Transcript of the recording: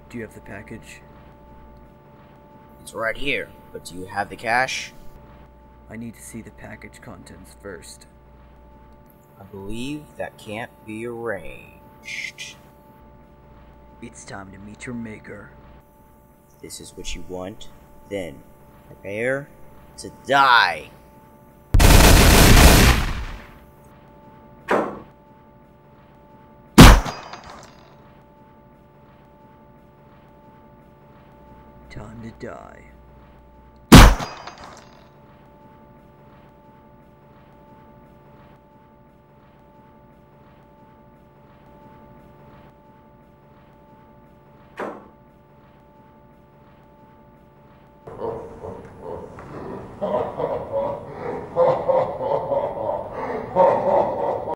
Do you have the package? It's right here, but do you have the cash? I need to see the package contents first. I believe that can't be arranged. It's time to meet your maker. If this is what you want, then prepare to die. Time to die.